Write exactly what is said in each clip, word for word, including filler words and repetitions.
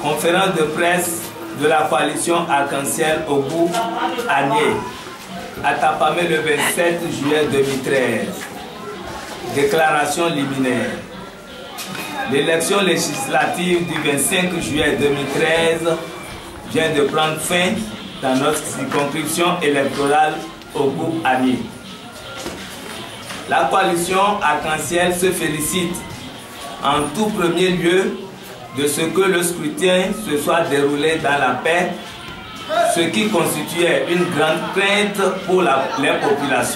Conférence de presse de la coalition Arc-en-Ciel Ogou Anié, à Tapamé le vingt-sept juillet deux mille treize. Déclaration liminaire. L'élection législative du vingt-cinq juillet deux mille treize vient de prendre fin dans notre circonscription électorale Ogou Anié. La coalition Arc-en-Ciel se félicite en tout premier lieu de ce que le scrutin se soit déroulé dans la paix, ce qui constituait une grande crainte pour la, les populations.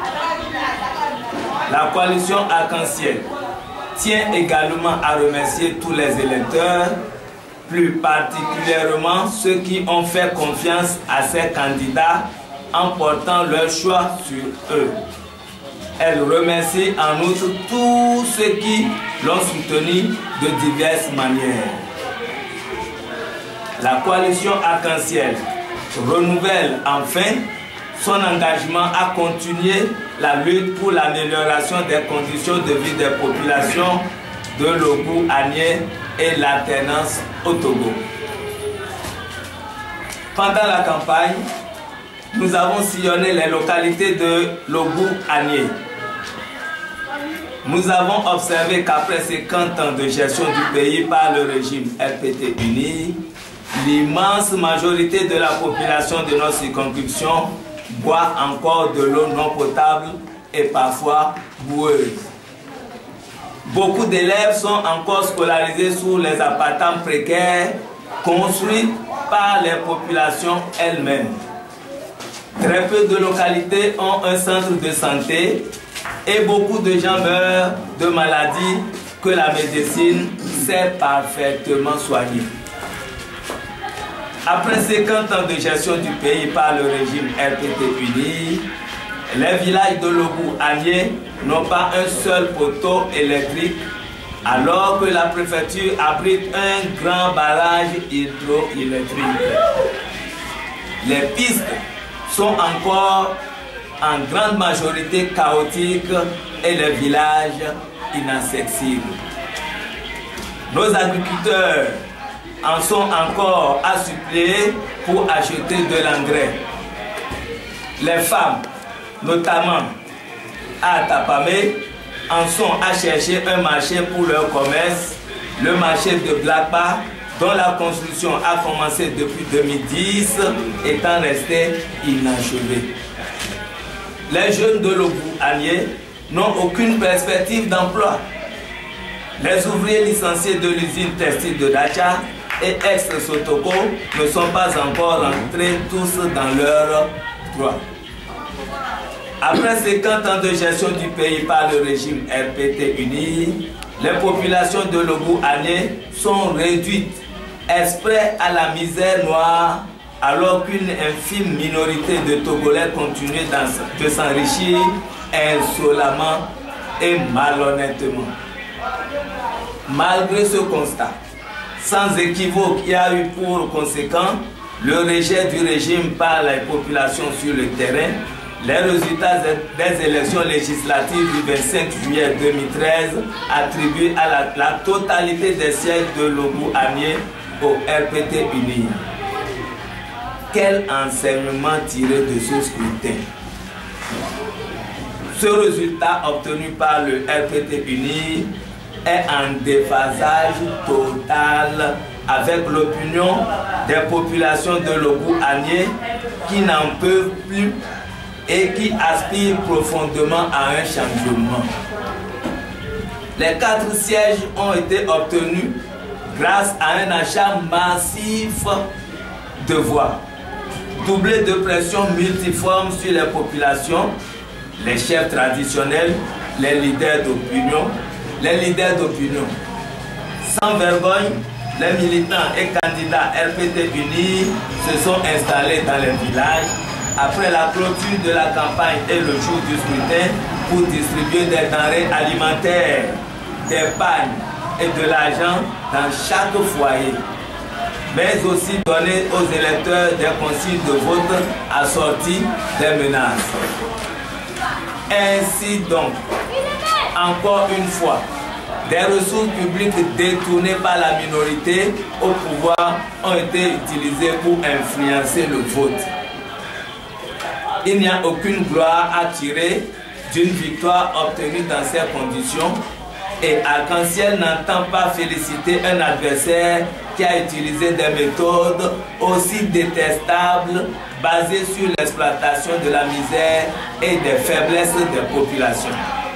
La coalition Arc-en-Ciel tient également à remercier tous les électeurs, plus particulièrement ceux qui ont fait confiance à ces candidats en portant leur choix sur eux. Elle remercie en outre tous ceux qui l'ont soutenu de diverses manières. La coalition Arc-en-Ciel renouvelle enfin son engagement à continuer la lutte pour l'amélioration des conditions de vie des populations de l'Ogou Anié et l'alternance au Togo. Pendant la campagne, nous avons sillonné les localités de l'Ogou Anié. Nous avons observé qu'après cinquante ans de gestion du pays par le régime R P T uni, l'immense majorité de la population de notre circonscription boit encore de l'eau non potable et parfois boueuse. Beaucoup d'élèves sont encore scolarisés sous les appartements précaires construits par les populations elles-mêmes. Très peu de localités ont un centre de santé et beaucoup de gens meurent de maladies que la médecine sait parfaitement soigner. Après cinquante ans de gestion du pays par le régime R P T uni, les villages de l'Ogou Anié n'ont pas un seul poteau électrique, alors que la préfecture abrite un grand barrage hydroélectrique. Les pistes sont encore en grande majorité chaotiques et les villages inaccessibles. Nos agriculteurs en sont encore à suppléer pour acheter de l'engrais. Les femmes, notamment à Tapamé, en sont à chercher un marché pour leur commerce, le marché de Blakba, dont la construction a commencé depuis deux mille dix, étant restée inachevée. Les jeunes de l'Ogou Anié n'ont aucune perspective d'emploi. Les ouvriers licenciés de l'usine textile de Dacha et ex-Sotoko ne sont pas encore rentrés tous dans leurs droits. Après cinquante ans de gestion du pays par le régime R P T uni, les populations de l'Ogou Anié sont réduites exprès à la misère noire, alors qu'une infime minorité de Togolais continue de s'enrichir insolemment et malhonnêtement. Malgré ce constat, sans équivoque, il y a eu pour conséquent le rejet du régime par les populations sur le terrain. Les résultats des élections législatives du vingt-cinq juillet deux mille treize attribuent à la, la totalité des sièges de l'Ogou Anié au R P T uni. Quel enseignement tirer de ce scrutin? Ce résultat obtenu par le R P T uni est en déphasage total avec l'opinion des populations de l'Ogou Anié qui n'en peuvent plus et qui aspirent profondément à un changement. Les quatre sièges ont été obtenus grâce à un achat massif de voix, doublé de pression multiforme sur les populations, les chefs traditionnels, les leaders d'opinion, les leaders d'opinion. Sans vergogne, les militants et candidats R P T uni se sont installés dans les villages après la clôture de la campagne et le jour du scrutin pour distribuer des denrées alimentaires, des pagnes et de l'argent dans chaque foyer, mais aussi donner aux électeurs des consignes de vote assorties des menaces. Ainsi donc, encore une fois, des ressources publiques détournées par la minorité au pouvoir ont été utilisées pour influencer le vote. Il n'y a aucune gloire à tirer d'une victoire obtenue dans ces conditions et Arc-en-Ciel n'entend pas féliciter un adversaire qui a utilisé des méthodes aussi détestables basées sur l'exploitation de la misère et des faiblesses des populations.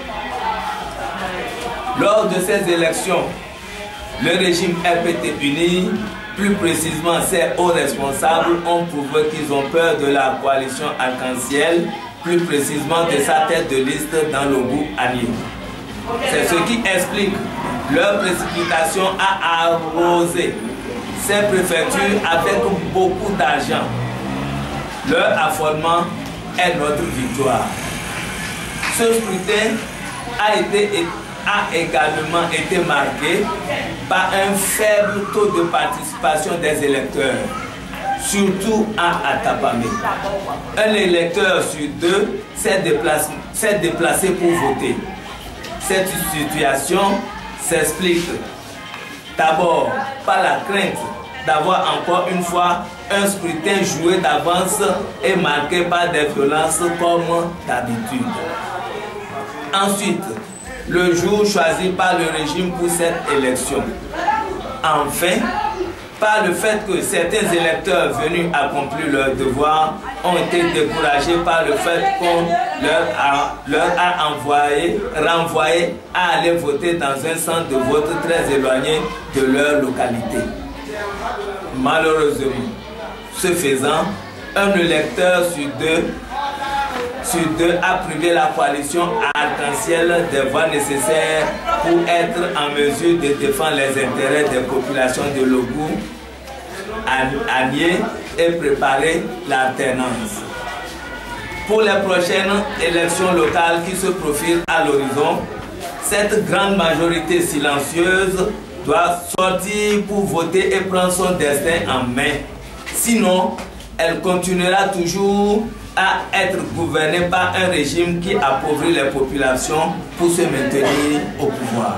Lors de ces élections, le régime R P T uni, plus précisément ses hauts responsables, ont prouvé qu'ils ont peur de la coalition Arc-en-Ciel, plus précisément de sa tête de liste dans le groupe Anié. C'est ce qui explique leur précipitation à arroser ces préfectures avec beaucoup d'argent. Leur affolement est notre victoire. Ce scrutin a, été, a également été marqué par un faible taux de participation des électeurs, surtout à Atapamé. Un électeur sur deux s'est déplacé, s'est déplacé pour voter. Cette situation s'explique d'abord par la crainte d'avoir encore une fois un scrutin joué d'avance et marqué par des violences comme d'habitude. Ensuite, le jour choisi par le régime pour cette élection. Enfin, par le fait que certains électeurs venus accomplir leur devoir ont été découragés par le fait qu'on leur a, leur a envoyé, renvoyé à aller voter dans un centre de vote très éloigné de leur localité. Malheureusement, ce faisant, un électeur sur deux, sur deux a privé la coalition Arc-en-Ciel des voix nécessaires pour être en mesure de défendre les intérêts des populations de Lobou, Anié et préparer l'alternance. Pour les prochaines élections locales qui se profilent à l'horizon, cette grande majorité silencieuse doit sortir pour voter et prendre son destin en main. Sinon, elle continuera toujours à être gouvernée par un régime qui appauvrit les populations pour se maintenir au pouvoir.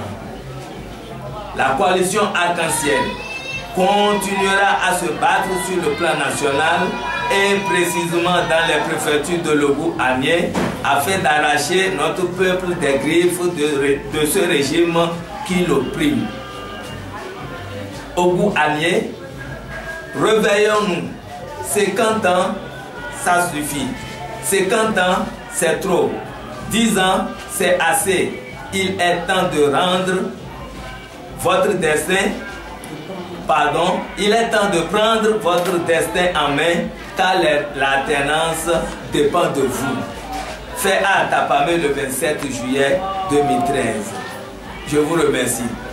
La coalition Arc-en-Ciel continuera à se battre sur le plan national et précisément dans les préfectures de Lobou Anié afin d'arracher notre peuple des griffes de, de ce régime qui l'opprime. Au bout Anié, réveillons-nous. cinquante ans, ça suffit. cinquante ans, c'est trop. dix ans, c'est assez. Il est temps de rendre votre destin, pardon, il est temps de prendre votre destin en main, car l'alternance dépend de vous. Fait à Atapamé le vingt-sept juillet deux mille treize. Je vous remercie.